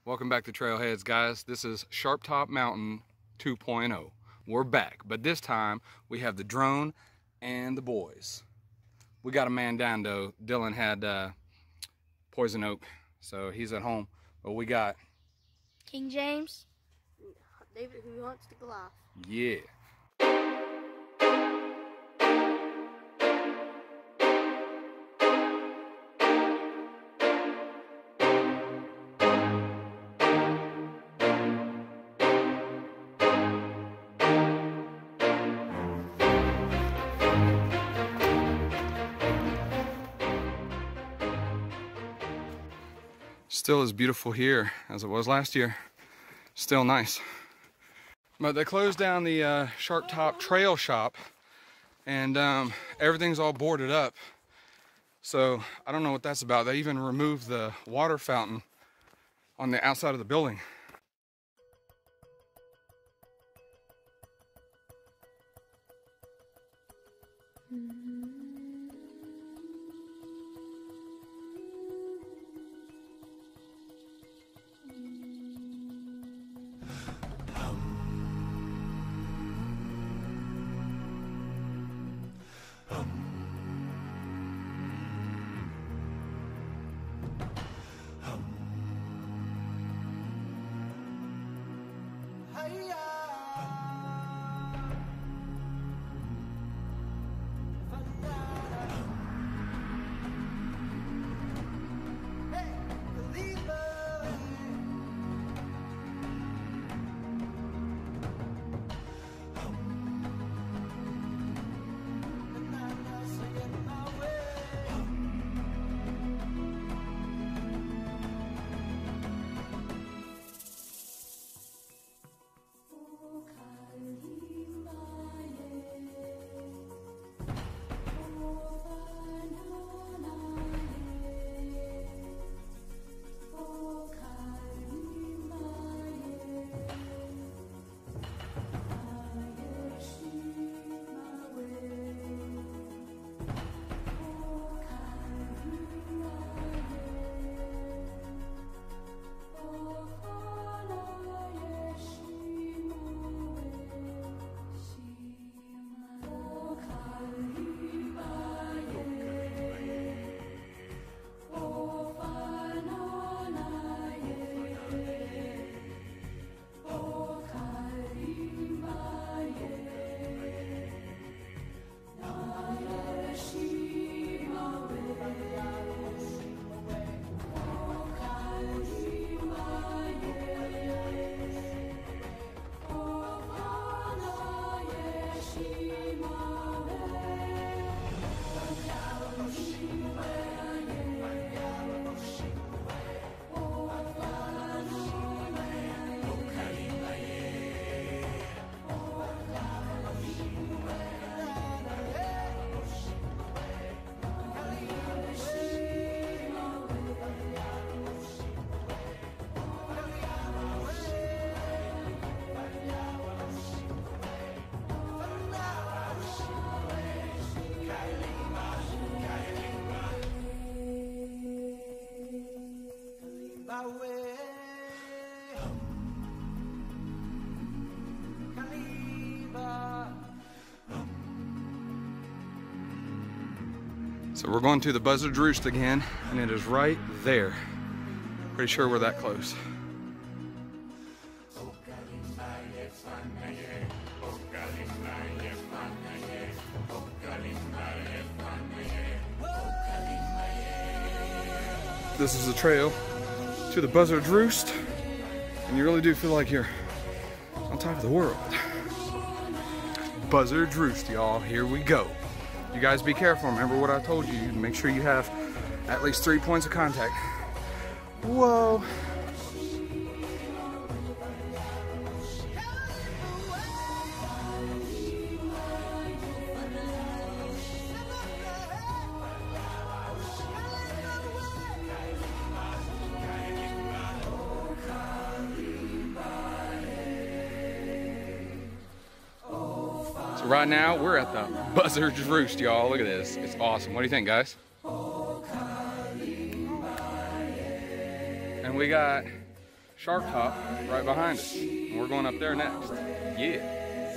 Welcome back to Trailheads, guys. This is Sharp Top Mountain 2.0. We're back, but this time we have the drone and the boys. We got a man down though. Dylan had poison oak, so he's at home. But we got King James, David who hunts the Goliath. Yeah. Still as beautiful here as it was last year. Still nice. But they closed down the Sharp Top Trail shop and everything's all boarded up. So I don't know what that's about. They even removed the water fountain on the outside of the building. So we're going to the Buzzard Roost again, and it is right there. Pretty sure we're that close. This is the trail to the Buzzard Roost, and you really do feel like you're on top of the world. Buzzard Roost, y'all, here we go. You guys be careful, remember what I told you, make sure you have at least 3 points of contact. Whoa. So right now, we're at the Buzzard Roost, y'all. Look at this. It's awesome. What do you think, guys? And we got shark top right behind us. And we're going up there next. Yeah.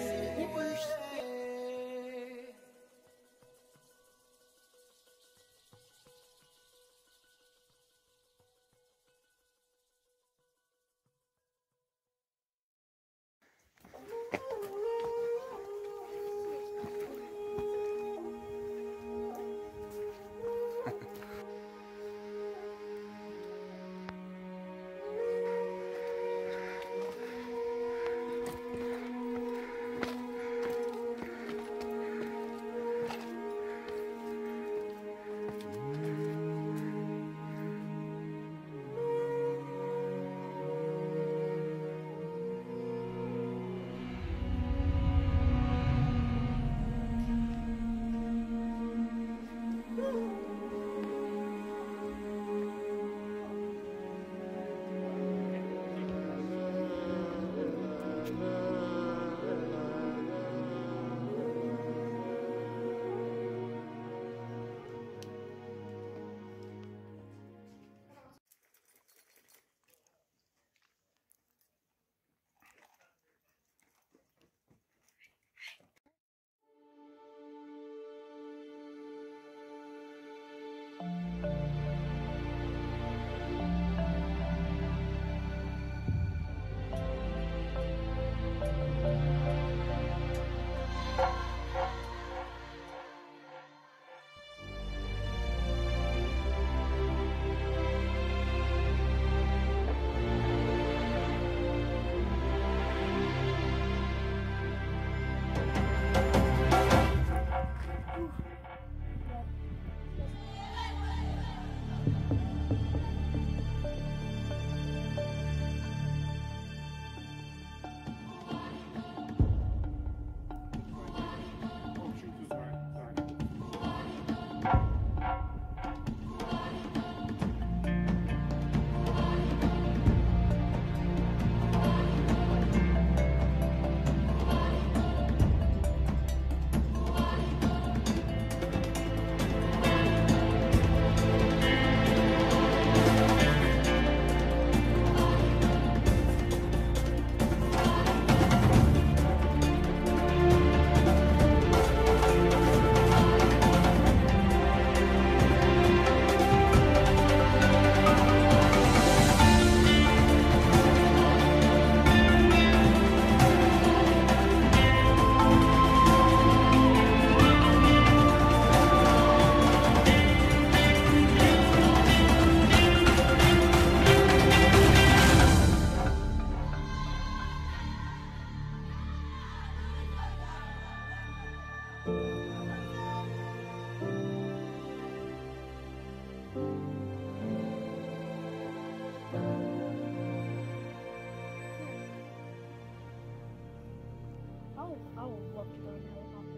I would love to go in a helicopter.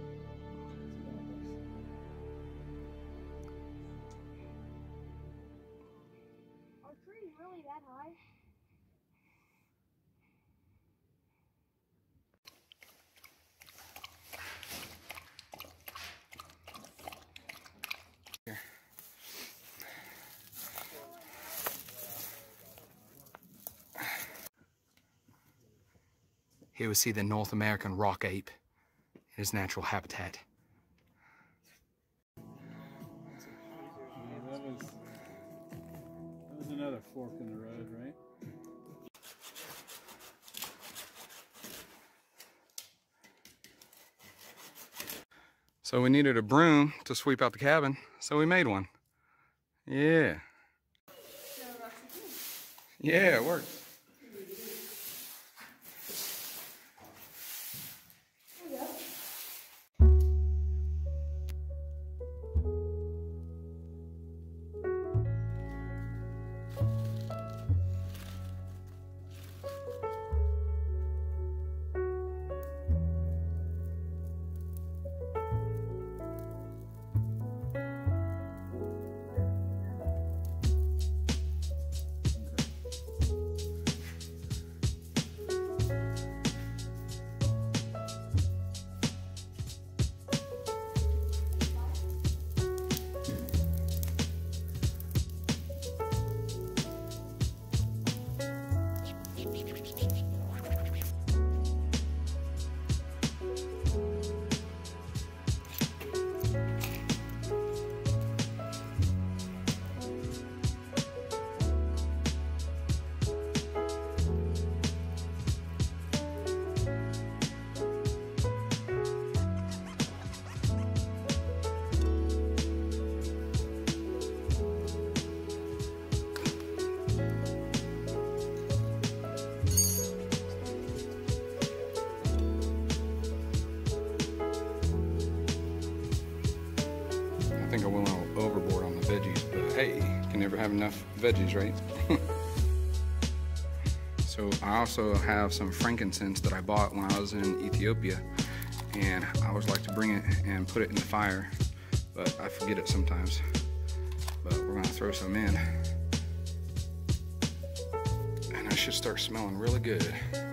Are trees really that high? Here we see the North American rock ape in his natural habitat. That was another fork in the road, right? So we needed a broom to sweep out the cabin, so we made one. Yeah. Yeah, it works. think I went a little overboard on the veggies, but hey, can never have enough veggies, right? So I also have some frankincense that I bought when I was in Ethiopia, and I always like to bring it and put it in the fire, but I forget it sometimes. But we're gonna throw some in, and I should start smelling really good.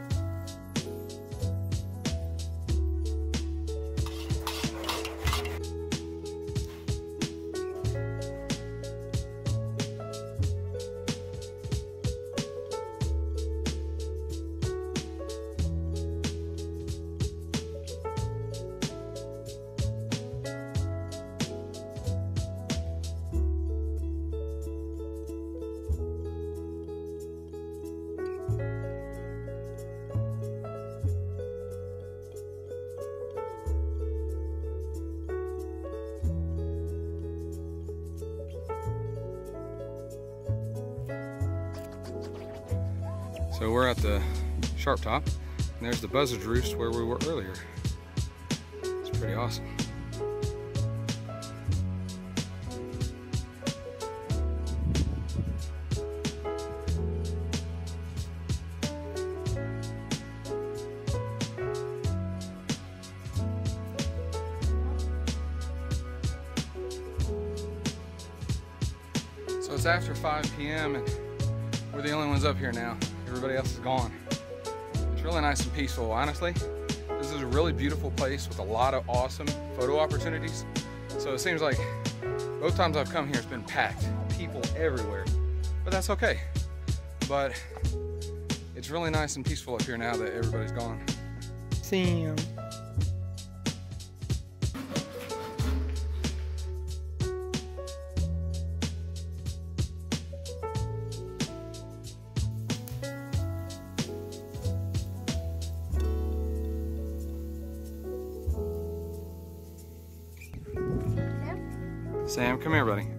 So we're at the Sharp Top, and there's the buzzard roost where we were earlier. It's pretty awesome. So it's after 5 p.m. and we're the only ones up here now. Everybody else is gone. It's really nice and peaceful, honestly. This is a really beautiful place with a lot of awesome photo opportunities. So it seems like both times I've come here, it's been packed, people everywhere, but that's okay. But it's really nice and peaceful up here now that everybody's gone. Sam. Sam, come here, buddy.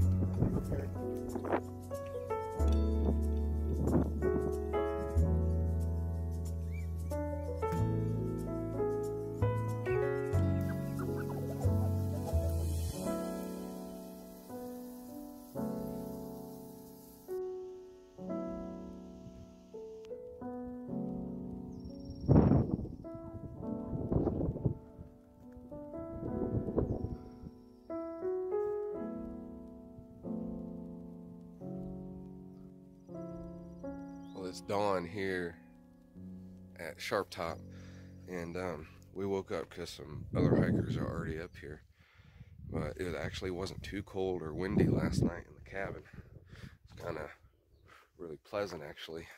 It's dawn here at Sharp Top, and we woke up because some other hikers are already up here, but it actually wasn't too cold or windy last night in the cabin. It's kind of really pleasant actually.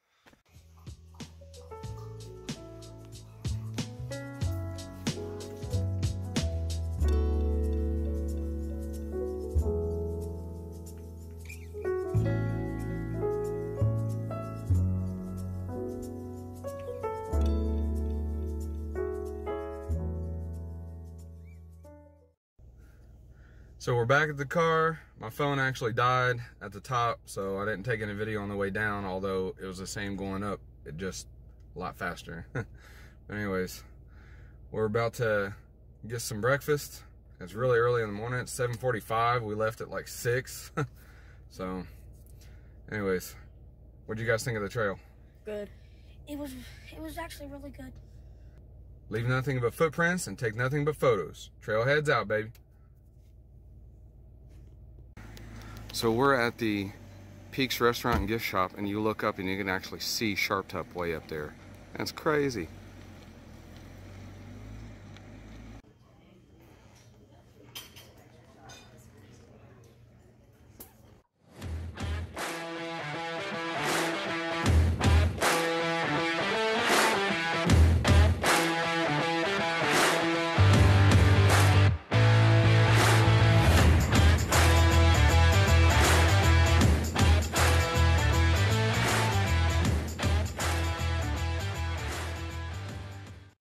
So we're back at the car. My phone actually died at the top, so I didn't take any video on the way down, although it was the same going up. It just a lot faster. But anyways, we're about to get some breakfast. It's really early in the morning. It's 7:45. We left at like 6. So anyways, what do you guys think of the trail? Good. It was actually really good. Leave nothing but footprints and take nothing but photos. Trailheads out, baby. So we're at the Peaks Restaurant and Gift Shop, and you look up and you can actually see Sharp Top way up there. That's crazy.